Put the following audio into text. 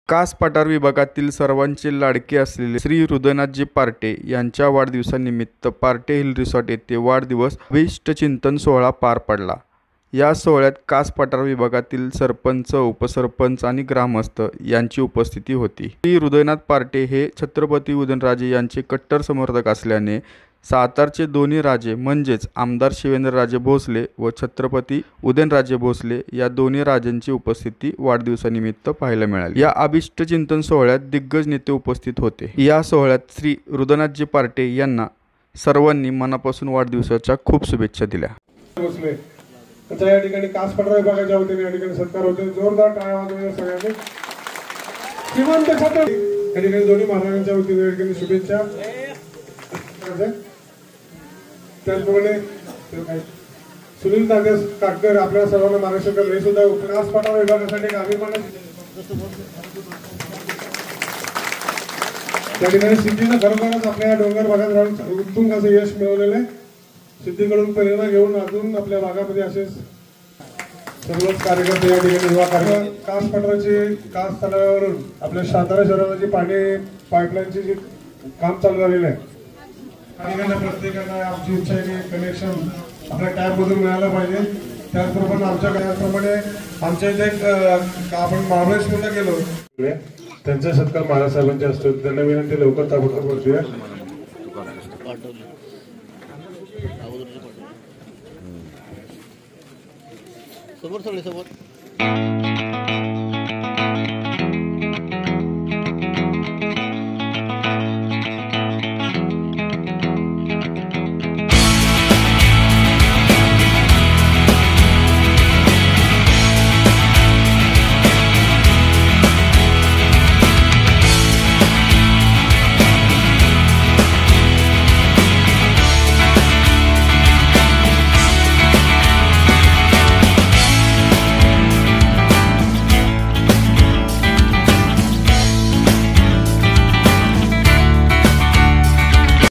कास पठार विभागातील सर्वांचे लाडके असलेले श्री हृदयनाथजी पार्टे यांच्या वाढदिवसानिमित्त पार्टे हिल रिसॉर्ट येथे वाढदिवस अभिष्टचिंतन सोहळा पार पडला। या सोहळ्यात कास पठार विभागातील सरपंच, उपसरपंच आणि ग्रामस्थ यांची उपस्थिती होती। श्री हृदयनाथ पार्टे हे छत्रपती उदयनराजे यांचे कट्टर समर्थक असल्याने सातारचे दोन्ही राजे म्हणजेच आमदार शिवेंद्रराजे भोसले व छत्रपती उदयनराजे भोसले या दोन्ही राजांची उपस्थिती वाढदिवसानिमित्त पाहायला मिळाली। या अभिष्टचिंतन सोहळ्यात दिग्गज नेते उपस्थित होते। या सोहळ्यात श्री हृदयनाथजी पार्टे यांना सर्वांनी मनापासून वाढदिवसाच्या खूप शुभेच्छा दिल्या। या ठिकाणी कास पठार विभागाच्या वतीने या ठिकाणी सत्कार होते। जोरदार टाळ्या वाजवूया सगळ्यांनी। श्रीमंत छत्रपती या ठिकाणी दोन्ही महाराजांच्या वतीने या ठिकाणी शुभेच्छा। त्याचप्रमाणे सुनील तांदे काटकर आपल्या सर्वांना मार्गदर्शन करतात। हे सुद्धा कास पठार विभागासाठी अभिमान। त्या ठिकाणी सिद्धीनं खरोखरच आपल्या डोंगर भागात राहून उत्तुंग असं यश मिळवलेलं आहे। सिद्धीकडून प्रेरणा घेऊन अजून आपल्या भागामध्ये असेच सर्वच कार्यकर्ते या ठिकाणी युवा कार्यक्रम कास पठाराची कास तलावावरून आपल्या सातारा शहराला जी पाणी पाईपलाईनची जी काम चालू झालेलं आहे, प्रत्येकाला आमची इच्छा आहे की कनेक्शन आपल्या टॅप मधून मिळालं पाहिजे। त्याचबरोबर आमच्याप्रमाणे आमच्या इथे आपण महाबळेश्वरला गेलो, त्यांचा सत्कार महाराज साहेबांचे असतो। त्यांना विनंती लवकर ताबडतोब करूया। समोर